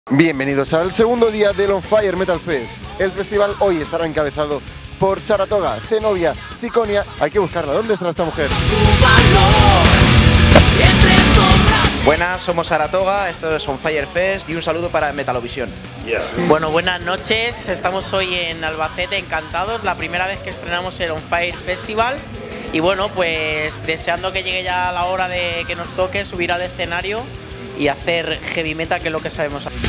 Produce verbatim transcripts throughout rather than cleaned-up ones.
Bienvenidos al segundo día del On Fire Metal Fest. El festival hoy estará encabezado por Saratoga, Zenobia, Ciconia. Hay que buscarla. ¿Dónde estará esta mujer? Buenas, somos Saratoga, esto es On Fire Fest y un saludo para Metalovisión. Yeah. Bueno, buenas noches, estamos hoy en Albacete, encantados, la primera vez que estrenamos el On Fire Festival y bueno, pues deseando que llegue ya la hora de que nos toque subir al escenario y hacer heavy metal, que es lo que sabemos hacer.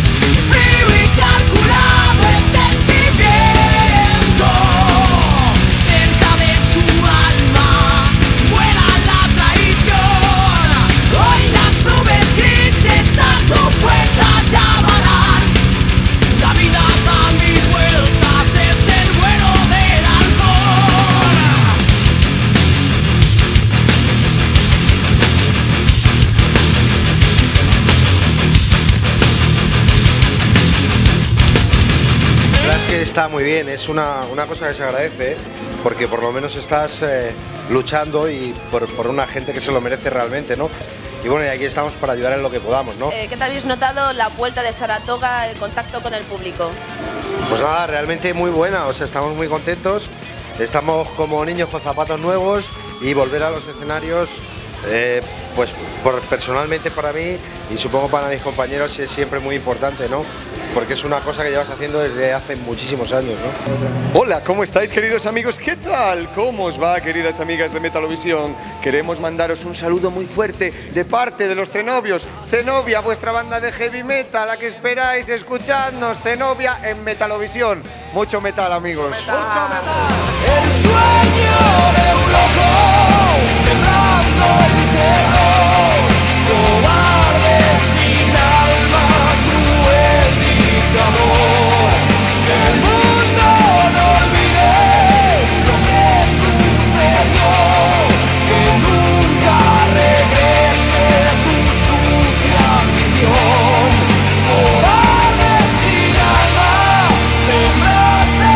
Está muy bien, es una, una cosa que se agradece, porque por lo menos estás eh, luchando y por, por una gente que se lo merece realmente, ¿no? Y bueno, y aquí estamos para ayudar en lo que podamos, ¿no? Eh, ¿Qué tal habéis notado la vuelta de Saratoga, el contacto con el público? Pues nada, realmente muy buena, o sea, estamos muy contentos, estamos como niños con zapatos nuevos y volver a los escenarios, eh, pues por, personalmente para mí y supongo para mis compañeros es siempre muy importante, ¿no? Porque es una cosa que llevas haciendo desde hace muchísimos años, ¿no? Hola, ¿cómo estáis, queridos amigos? ¿Qué tal? ¿Cómo os va, queridas amigas de Metalovisión? Queremos mandaros un saludo muy fuerte de parte de los Cenobios. Zenobia, vuestra banda de heavy metal, a que esperáis, escuchadnos. Zenobia en Metalovisión. Mucho metal, amigos. Mucho metal. El sueño de un loco, sembrando el terror, cobarde sin alma, cruel dictador. Que el mundo no olvide lo que sucedió, que nunca regrese tu sucia ambición. Cobarde sin alma, sembraste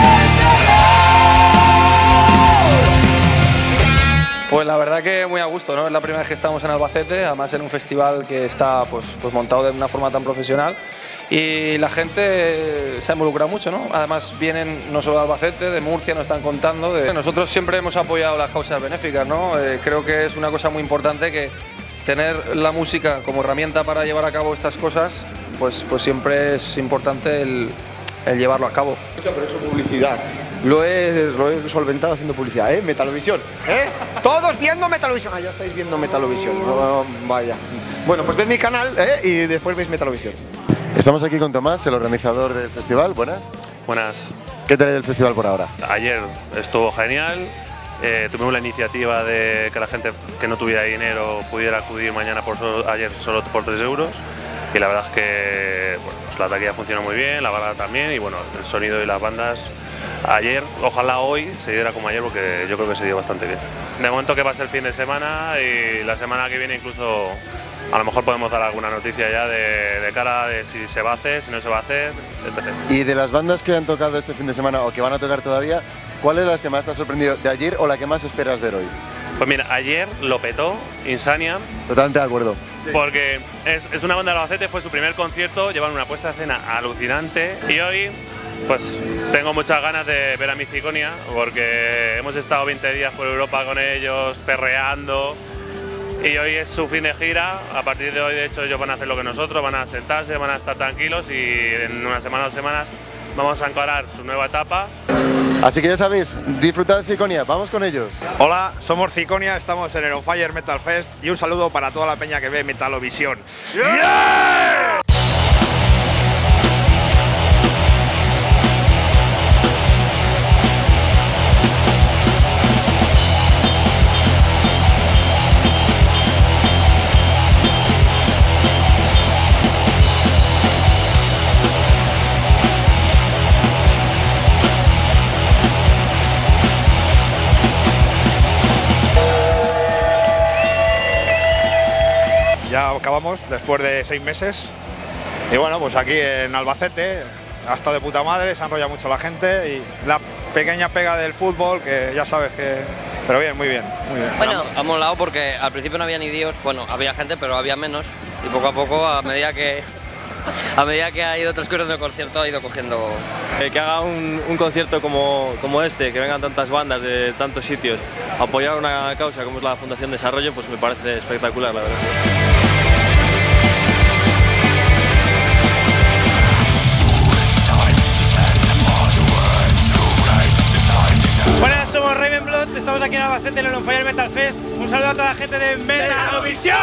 el terror. Pues la verdad que muy a gusto, ¿no? Es la primera vez que estamos en Albacete, además en un festival que está pues, pues montado de una forma tan profesional. Y la gente se ha involucrado mucho, ¿no? Además vienen no solo de Albacete, de Murcia, nos están contando. De... Nosotros siempre hemos apoyado las causas benéficas, ¿no? Eh, creo que es una cosa muy importante que tener la música como herramienta para llevar a cabo estas cosas, pues, pues siempre es importante el, el llevarlo a cabo. Pero he hecho publicidad. Lo he, lo he solventado haciendo publicidad, ¿eh? Metalovisión, ¿eh? Todos viendo Metalovisión. Ah, ya estáis viendo Metalovisión. Oh, vaya. Bueno, pues ved mi canal, ¿eh? Y después veis Metalovisión. Estamos aquí con Tomás, el organizador del festival. Buenas. Buenas. ¿Qué tal del festival por ahora? Ayer estuvo genial. Eh, tuvimos la iniciativa de que la gente que no tuviera dinero pudiera acudir mañana por solo, ayer solo por tres euros. Y la verdad es que bueno, pues la taquilla funcionó muy bien, la barra también y bueno, el sonido y las bandas. Ayer, ojalá hoy se diera como ayer porque yo creo que se dio bastante bien. De momento que va a ser el fin de semana y la semana que viene incluso a lo mejor podemos dar alguna noticia ya de, de cara de si se va a hacer, si no se va a hacer, etcétera. Y de las bandas que han tocado este fin de semana o que van a tocar todavía, ¿cuál es la que más te ha sorprendido de ayer o la que más esperas ver hoy? Pues mira, ayer lo petó Insania. Totalmente de acuerdo. Sí. Porque es, es una banda de Albacete, fue su primer concierto, llevan una puesta de escena alucinante y hoy pues tengo muchas ganas de ver a mi Ciconia porque hemos estado veinte días por Europa con ellos, perreando y hoy es su fin de gira. A partir de hoy, de hecho, ellos van a hacer lo que nosotros, van a sentarse, van a estar tranquilos y en una semana o dos semanas vamos a encarar su nueva etapa. Así que ya sabéis, disfrutad de Ciconia, vamos con ellos. Hola, somos Ciconia, estamos en el On Fire Metal Fest y un saludo para toda la peña que ve Metalovisión. ¡Yeah! ¡Yeah! Ya acabamos después de seis meses y bueno, pues aquí en Albacete ha estado de puta madre, se ha enrollado mucho la gente y la pequeña pega del fútbol que ya sabes que... Pero bien, muy bien, muy bien. Bueno, ha molado porque al principio no había ni Dios, bueno, había gente pero había menos y poco a poco, a medida que a medida que ha ido transcurriendo el concierto ha ido cogiendo... Eh, que haga un, un concierto como, como este, que vengan tantas bandas de tantos sitios, apoyar una causa como es la Fundación Desarrollo, pues me parece espectacular, la verdad. Buenas, somos Ravenblood, estamos aquí en Albacete en el On Fire Metal Fest. Un saludo a toda la gente de Metalovisión.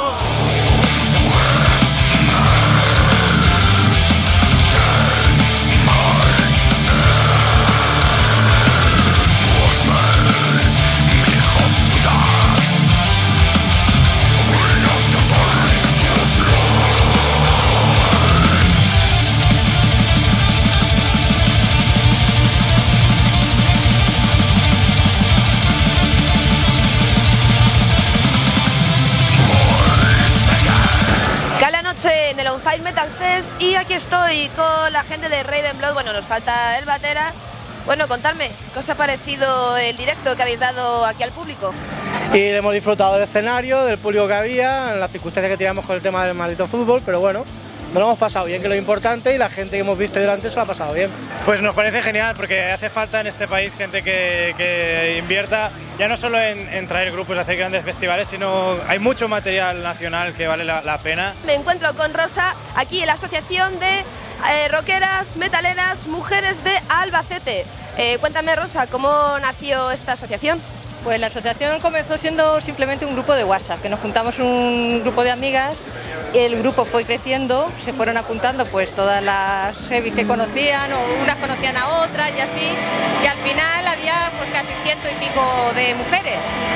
En el On Fire Metal Fest y aquí estoy con la gente de Ravenblood. Bueno, nos falta el batera. Bueno, contadme, ¿qué os ha parecido el directo que habéis dado aquí al público? Y hemos disfrutado del escenario, del público que había, en las circunstancias que tiramos con el tema del maldito fútbol, pero bueno, nos lo hemos pasado bien, que es lo importante, y la gente que hemos visto delante se lo ha pasado bien. Pues nos parece genial, porque hace falta en este país gente que, que invierta ya no solo en, en traer grupos, hacer grandes festivales, sino hay mucho material nacional que vale la, la pena. Me encuentro con Rosa aquí en la Asociación de eh, Rockeras, Metaleras, Mujeres de Albacete. Eh, cuéntame, Rosa, ¿cómo nació esta asociación? Pues la asociación comenzó siendo simplemente un grupo de WhatsApp, que nos juntamos un grupo de amigas, y el grupo fue creciendo, se fueron apuntando pues todas las heavy que conocían, o unas conocían a otras y así, y al final había pues casi ciento y pico de mujeres.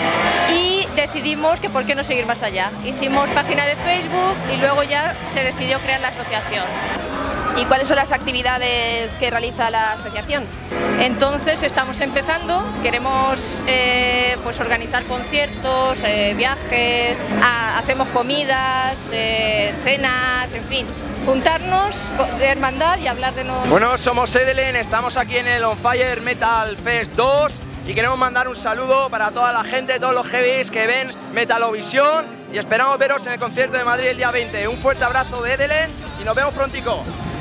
Y decidimos que por qué no seguir más allá. Hicimos página de Facebook y luego ya se decidió crear la asociación. ¿Y cuáles son las actividades que realiza la asociación? Entonces estamos empezando, queremos eh, pues organizar conciertos, eh, viajes, a, hacemos comidas, eh, cenas, en fin, juntarnos de hermandad y hablar de nosotros. Bueno, somos Edelen, estamos aquí en el On Fire Metal Fest dos y queremos mandar un saludo para toda la gente, todos los heavies que ven Metalovisión, y esperamos veros en el concierto de Madrid el día veinte. Un fuerte abrazo de Edelen y nos vemos prontico.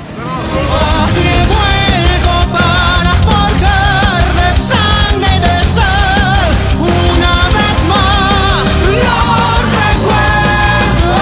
Para forjar de sangre y de sal, una vez más los recuerdos.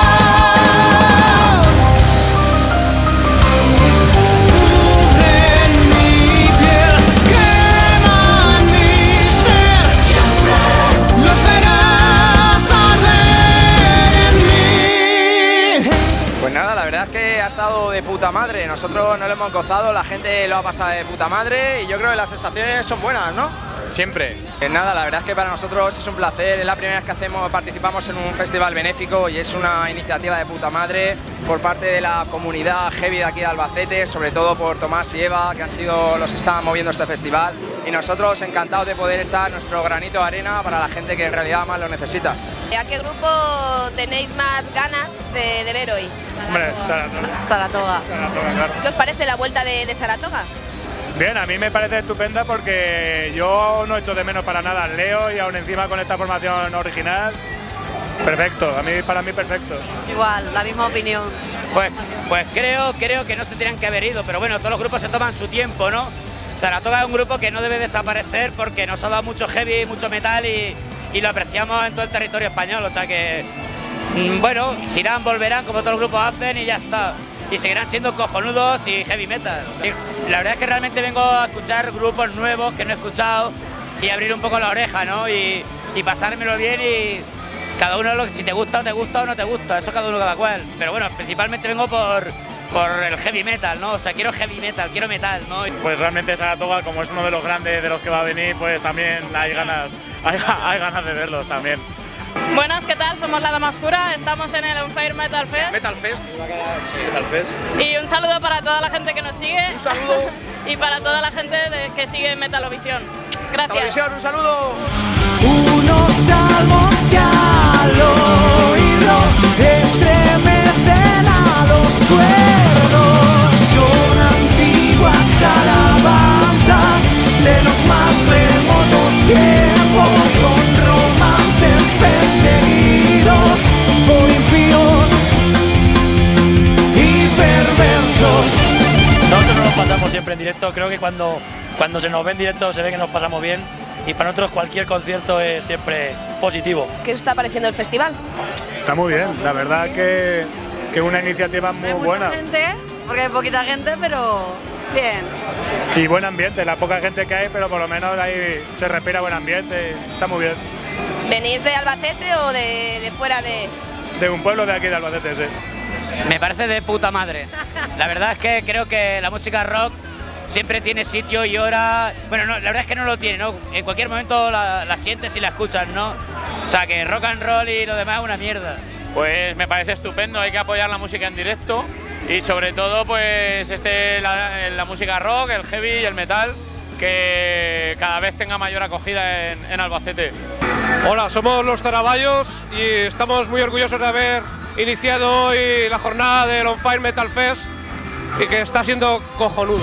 Cubren mi piel, queman mi ser, siempre los verás arder en mí. Pues nada, la verdad es que ha estado de puta madre. Nosotros no lo hemos gozado, la gente lo ha pasado de puta madre y yo creo que las sensaciones son buenas, ¿no? Siempre. Eh, nada, la verdad es que para nosotros es un placer, es la primera vez que hacemos, participamos en un festival benéfico y es una iniciativa de puta madre por parte de la comunidad heavy de aquí de Albacete, sobre todo por Tomás y Eva, que han sido los que estaban moviendo este festival, y nosotros encantados de poder echar nuestro granito de arena para la gente que en realidad más lo necesita. ¿A qué grupo tenéis más ganas de, de ver hoy? Hombre, Saratoga. Saratoga. Saratoga, claro. ¿Qué os parece la vuelta de, de Saratoga? Bien, a mí me parece estupenda porque yo no echo de menos para nada al Leo y aún encima con esta formación original, perfecto, a mí, para mí perfecto. Igual, la misma opinión. Pues, pues creo, creo que no se tendrían que haber ido, pero bueno, todos los grupos se toman su tiempo, ¿no? Saratoga es un grupo que no debe desaparecer porque nos ha dado mucho heavy, mucho metal y, y lo apreciamos en todo el territorio español, o sea que, mmm, bueno, si irán, volverán como todos los grupos hacen y ya está. Y seguirán siendo cojonudos y heavy metal. O sea, la verdad es que realmente vengo a escuchar grupos nuevos que no he escuchado y abrir un poco la oreja, ¿no? Y, y pasármelo bien y cada uno, lo, si te gusta o te gusta o no te gusta, eso cada uno cada cual. Pero bueno, principalmente vengo por, por el heavy metal, ¿no? O sea, quiero heavy metal, quiero metal, ¿no? Pues realmente Saratoga, como es uno de los grandes de los que va a venir, pues también hay ganas, hay, hay ganas de verlos también. Buenas, ¿qué tal? Somos La Dama Oscura, estamos en el On Fire Metal Fest. Metal Fest. Sí, Metal Fest. Y un saludo para toda la gente que nos sigue. Un saludo. Y para toda la gente de, que sigue Metalovisión. Gracias. Metalovisión, un saludo. Unos salmos que al oírlo estremecen a los cuerdos. Son antiguas alabanzas de los más remotos tiempos. Son romances perseguidos por impíos y siempre en directo. Creo que cuando, cuando se nos ve en directo se ve que nos pasamos bien y para nosotros cualquier concierto es siempre positivo. ¿Qué os está pareciendo el festival? Está muy bien, la verdad que es una iniciativa muy buena. Gente, porque hay poquita gente, pero bien. Y buen ambiente, la poca gente que hay, pero por lo menos ahí se respira buen ambiente, está muy bien. ¿Venís de Albacete o de, de fuera de...? De un pueblo de aquí de Albacete, sí. Me parece de puta madre. La verdad es que creo que la música rock siempre tiene sitio y hora. Bueno, no, la verdad es que no lo tiene, ¿no? En cualquier momento la, la sientes y la escuchas, ¿no? O sea, que rock and roll y lo demás es una mierda. Pues me parece estupendo, hay que apoyar la música en directo y sobre todo pues este, la, la música rock, el heavy y el metal, que cada vez tenga mayor acogida en, en Albacete. Hola, somos los Zaraballos y estamos muy orgullosos de haber iniciado hoy la jornada del On Fire Metal Fest y que está siendo cojonudo.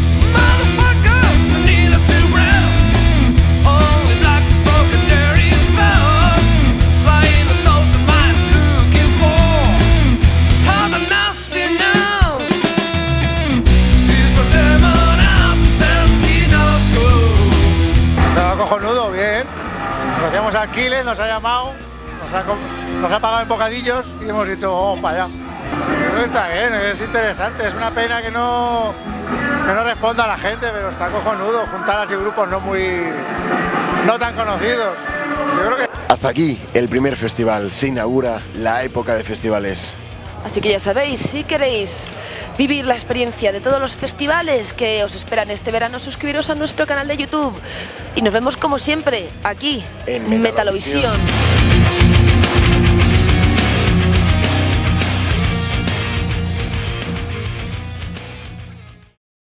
Estaba cojonudo, bien. Conocíamos a Aquiles, nos ha llamado, nos ha, nos ha pagado en bocadillos y hemos dicho, vamos para allá. Pero está bien, es interesante, es una pena que no, que no responda a la gente, pero está cojonudo juntar así grupos no muy, no tan conocidos. Yo creo que... Hasta aquí el primer festival, se inaugura la época de festivales. Así que ya sabéis, si queréis vivir la experiencia de todos los festivales que os esperan este verano, suscribiros a nuestro canal de YouTube. Y nos vemos como siempre, aquí, en Metalovisión.